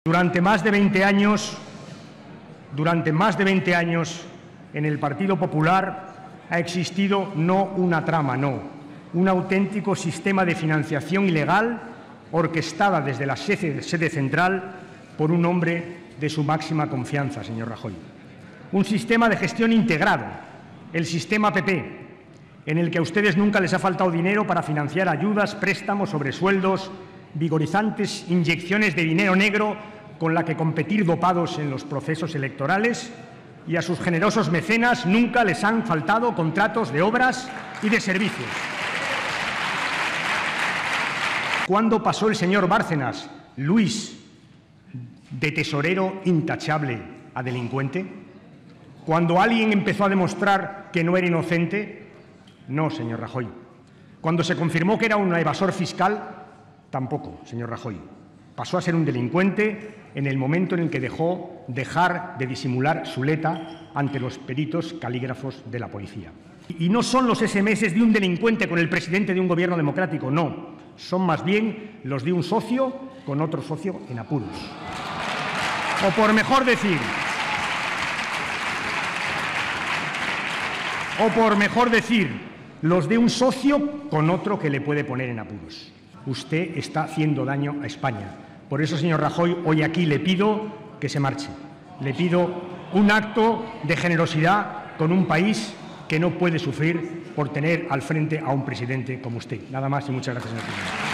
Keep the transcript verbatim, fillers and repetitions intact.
Durante más de veinte años, durante más de veinte años, en el Partido Popular ha existido no una trama, no, un auténtico sistema de financiación ilegal orquestada desde la sede, sede central por un hombre de su máxima confianza, señor Rajoy. Un sistema de gestión integrado, el sistema P P, en el que a ustedes nunca les ha faltado dinero para financiar ayudas, préstamos, sobresueldos, vigorizantes inyecciones de dinero negro con la que competir dopados en los procesos electorales, y a sus generosos mecenas nunca les han faltado contratos de obras y de servicios. ¿Cuándo pasó el señor Bárcenas, Luis, de tesorero intachable a delincuente? ¿Cuando alguien empezó a demostrar que no era inocente? No, señor Rajoy. ¿Cuando se confirmó que era un evasor fiscal? Tampoco, señor Rajoy. Pasó a ser un delincuente en el momento en el que dejó dejar de disimular su leta ante los peritos calígrafos de la policía. Y no son los ese eme ese de un delincuente con el presidente de un gobierno democrático, no. Son más bien los de un socio con otro socio en apuros. O por mejor decir, o por mejor decir, los de un socio con otro que le puede poner en apuros. Usted está haciendo daño a España. Por eso, señor Rajoy, hoy aquí le pido que se marche. Le pido un acto de generosidad con un país que no puede sufrir por tener al frente a un presidente como usted. Nada más y muchas gracias, señor presidente.